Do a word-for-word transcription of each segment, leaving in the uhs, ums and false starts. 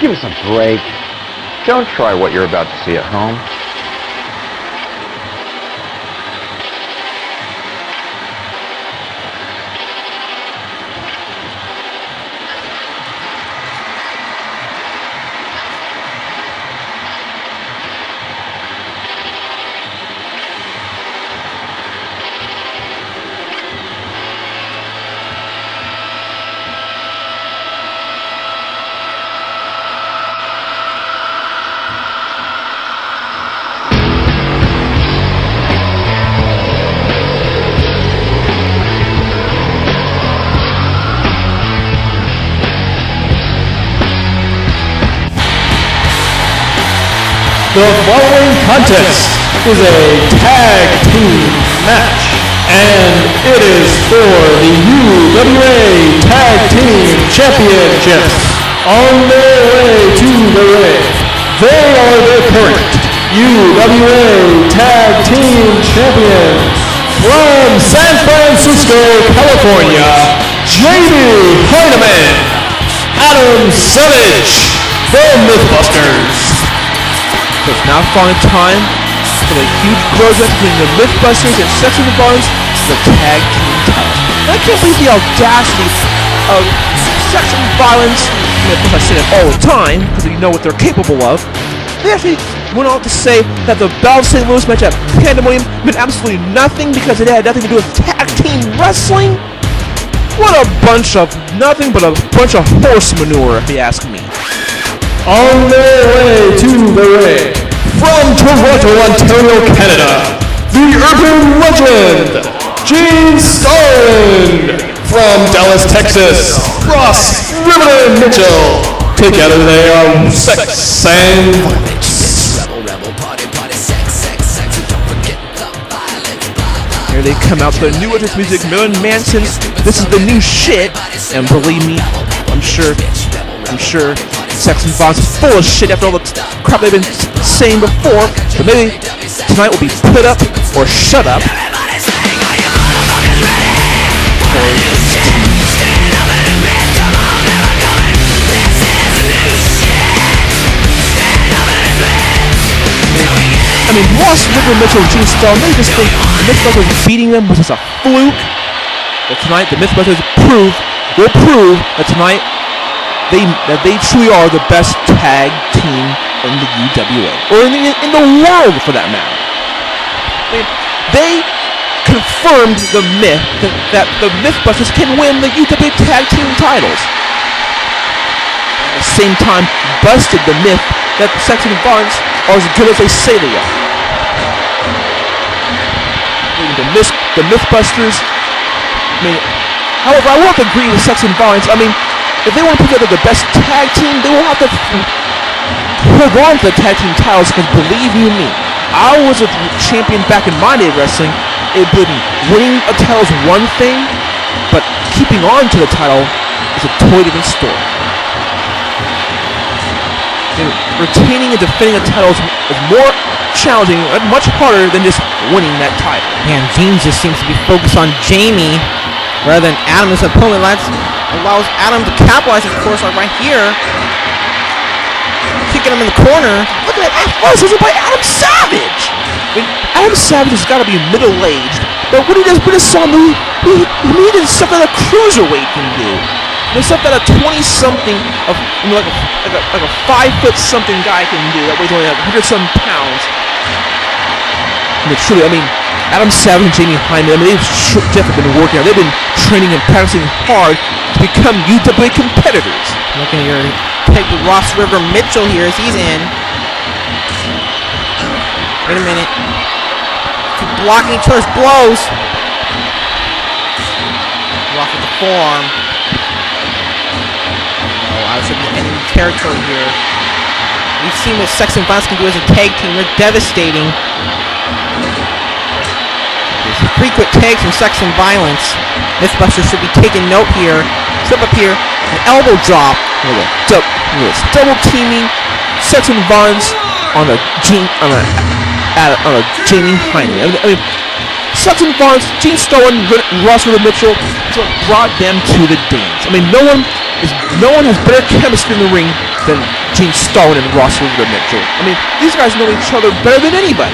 Give us a break. Don't try what you're about to see at home. The following contest is a tag team match, and it is for the U W A Tag Team Championships. On their way to the ring, they are the current U W A Tag Team Champions from San Francisco, California, Jamie Heineman, Adam Savage, the Mythbusters. So it's now finally time for the huge grudge between the Mythbusters and Sex and Violence for the tag team title. And I can't believe the audacity of Sex and Violence. I mean, of course I say that all the time because we know what they're capable of. They actually went on to say that the Battle of Saint Louis match at Pandemonium meant absolutely nothing because it had nothing to do with tag team wrestling. What a bunch of nothing but a bunch of horse manure, if you ask me. On their way to the ring, from Toronto, Ontario, Canada, the Urban Rulez, Gene Starland. From Dallas, Texas, Ross Riveter Mitchell. Together they are Sex and Violence. Here they come out to the new entrance music, Marilyn Manson. This is the new shit, and believe me, I'm sure, I'm sure. Sex and Violence is full of shit after all the crap they've been saying before, but maybe tonight will be put up or shut up. I mean, Ross River Mitchell and Gene Starland, they just think the Mythbusters beating them was just a fluke. But tonight, the Mythbusters prove, will prove that tonight, They, that they truly are the best tag team in the U W A, or in the, in the world for that matter. I mean, they confirmed the myth that, that the Mythbusters can win the U W A tag team titles. At the same time, busted the myth that Sex and Violence are as good as they say they are. I mean, the, myth, the Mythbusters, I mean, however, I won't agree with Sex and Violence. I mean, if they want to put together the best tag team, they will have to hold on to the tag team titles, because believe you me, I was a champion back in my day of wrestling. It believe me, winning a title is one thing, but keeping on to the title is a totally different story. And retaining and defending a title is more challenging and much harder than just winning that title. Man, James just seems to be focused on Jamie rather than Adam as opponent. That's allows Adam to capitalize, of course, like right here. Kicking him in the corner. Look at that athleticism by Adam Savage! I mean, Adam Savage has got to be middle-aged, but what he does, we just saw him, he, he, he needed stuff that a cruiserweight can do. You know, stuff that a twenty-something, of you know, like a, like a, like a five-foot-something guy can do, that weighs only like one hundred some pounds. I mean, truly, I mean, Adam Savage and Jamie Hyman, I mean, they've definitely been working out. They've been training and practicing hard to become U W A competitors. Looking at your pick with Ross River Mitchell here as he's in. Wait a minute. Keep blocking each other's blows. Block with the forearm. Oh, I was in enemy territory here. We've seen what Sex and Violence can do as a tag team. They're devastating. Frequent tags from Sex and Violence. Mythbusters should be taking note here. Trip up here, an elbow drop. Look at double teaming Sex and Violence on a Gene on a at a, on a Jamie Hyman. I mean, I mean, Sex and Violence, Gene Starland, Ross River Mitchell, is what brought them to the dance. I mean, no one is no one has better chemistry in the ring than Gene Starwin and Ross Mitchell. I mean, these guys know each other better than anybody.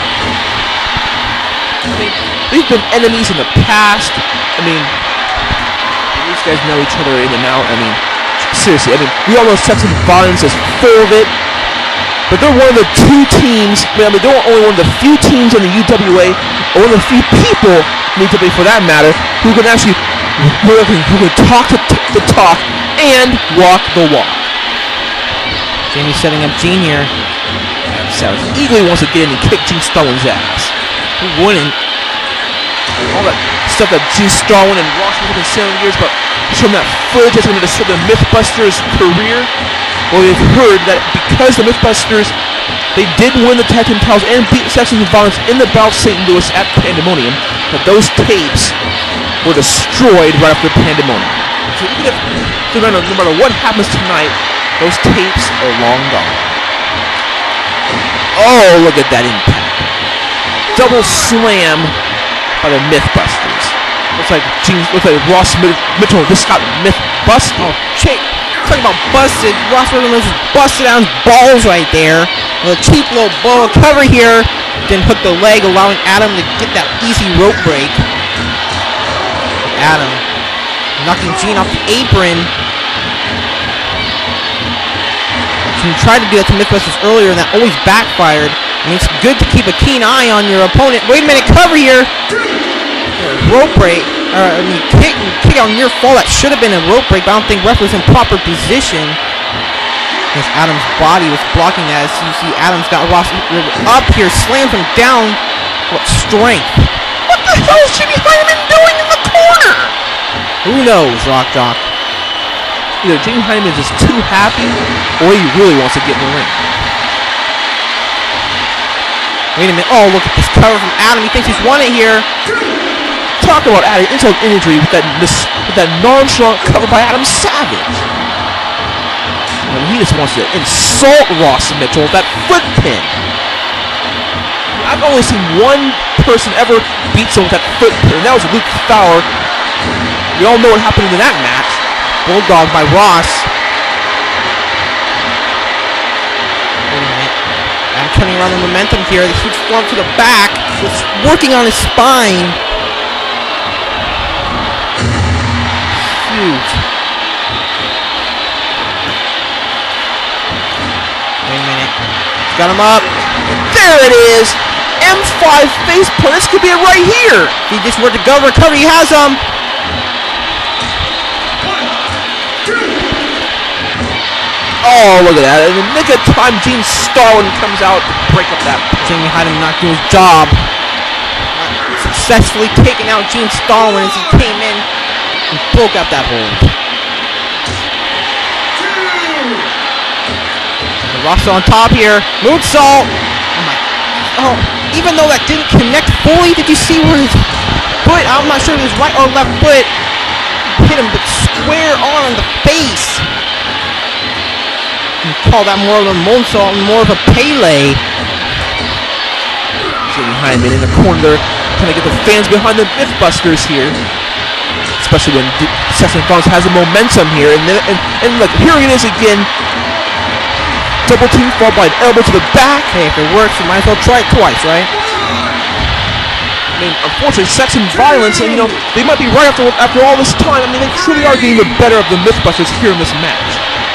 I mean, they've been enemies in the past. I mean, these guys know each other in and out. I mean, seriously, I mean, we all know Sex and Violence is full of it. But they're one of the two teams, I mean, they're only one of the few teams in the U W A, or one of the few people in the U W A for that matter, who can actually, who can, who can talk the, the talk and walk the walk. Jamie setting up Gene here. Sounds eagerly wants to get in and kick Gene Starwin's ass. Who wouldn't? All that stuff that Gene Starwin and Ross have been saying years about showing that footage that's going to destroy the Mythbusters' career. Well, we've heard that because the Mythbusters, they did win the tag team titles and beat Sex and Violence in the Battle of Saint Louis at Pandemonium, that those tapes were destroyed right after Pandemonium. So even if, no matter, no matter what happens tonight, those tapes are long gone. Oh, look at that impact. Double slam by the Mythbusters. Looks like Gene, looks like Ross Mitchell just got Mythbusted. Oh, shit. Talking about busted, Ross Mitchell just busted out his balls right there. With a cheap little blow cover here. Then hook the leg, allowing Adam to get that easy rope break. Adam knocking Gene off the apron. Gene tried to do that to Mythbusters earlier, and that always backfired. I mean, it's good to keep a keen eye on your opponent. Wait a minute, cover here. Rope break. Uh, I mean, kick, kick on your fall. That should have been a rope break, but I don't think ref was in proper position. Because Adam's body was blocking that. As you see, Adam's got Ross up here, slams him down. What strength? What the hell is Jimmy Hyman doing in the corner? Who knows, Rock Jock? Either Jimmy Hyman is just too happy, or he really wants to get in the ring. Wait a minute. Oh, look at this cover from Adam. He thinks he's won it here. Talk about adding insult to injury with that mis with that nonchalant cover by Adam Savage. I mean, he just wants to insult Ross Mitchell with that foot pin. I've only seen one person ever beat someone with that foot pin, and that was Luke Fowler. We all know what happened in that match. Bulldog by Ross. Wait a minute. I'm turning around the momentum here. The huge form to the back. It's working on his spine. Huge. Wait a minute. He's got him up. There it is. M five face plant. This could be it right here. If he just were to go recover, he has him. Oh, look at that. In the nick of time, Gene Starwin comes out to break up that. Jamie Hyman not doing his job. Successfully taking out Gene Starwin as he came in and broke up that hold. Ross on top here. Moonsault. Oh my. Oh, even though that didn't connect fully, did you see where his foot, I'm not sure if it was right or left foot, hit him but square on in the face. You call that more of a moonsault and more of a Pele. Jamie Hyman in the corner there, trying to get the fans behind the Mythbusters here. Especially when Sex and Violence has the momentum here. And, then, and, and look, here it is again. Double team fall by an elbow to the back. Hey, if it works, you might as well try it twice, right? I mean, unfortunately, Sex and Violence, and you know, they might be right after after all this time. I mean, they truly are getting the better of the Mythbusters here in this match.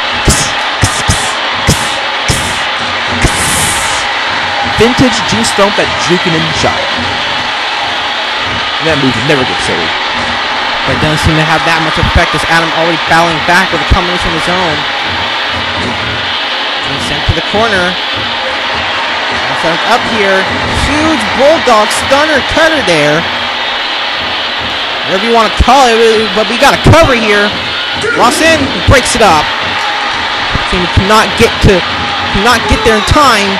Vintage G-Stomp that juking and jiving. That move never gets old. But it doesn't seem to have that much effect as Adam already battling back with a combination of his own. And sent to the corner. Up here. Huge bulldog stunner cutter there. Whatever you want to call it, but we got a cover here. Ross in, breaks it up. Team cannot get to cannot get there in time.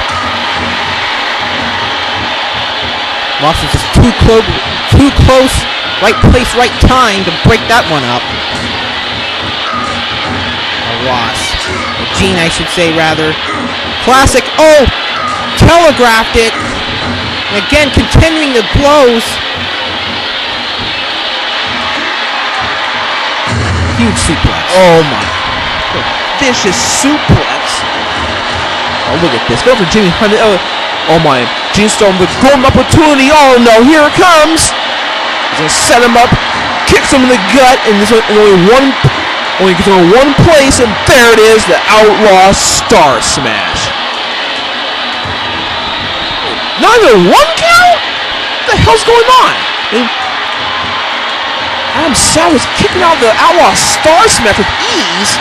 Ross is just too close, too close, right place, right time to break that one up. Or Ross, or Gene, I should say, rather. Classic. Oh, telegraphed it. And again, continuing the blows. Huge suplex. Oh my. vicious suplex. Oh, look at this. Go for Jimmy Hunt. Oh, oh my. Gene Storm, the golden opportunity. Oh no, here it comes. He's gonna set him up, kicks him in the gut, and this one, only one, only gets him in one place, and there it is, the Outlaw Star Smash. Not even one count? What the hell's going on? I mean, Adam Savage kicking out the Outlaw Star Smash with ease.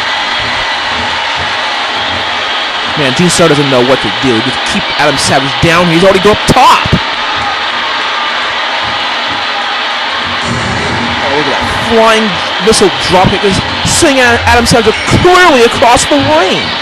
Man, Gene Star doesn't know what to do. Just keep Adam Savage down. He's already go up top. Oh, look at that flying missile dropkick. Just sending Adam Savage clearly across the ring.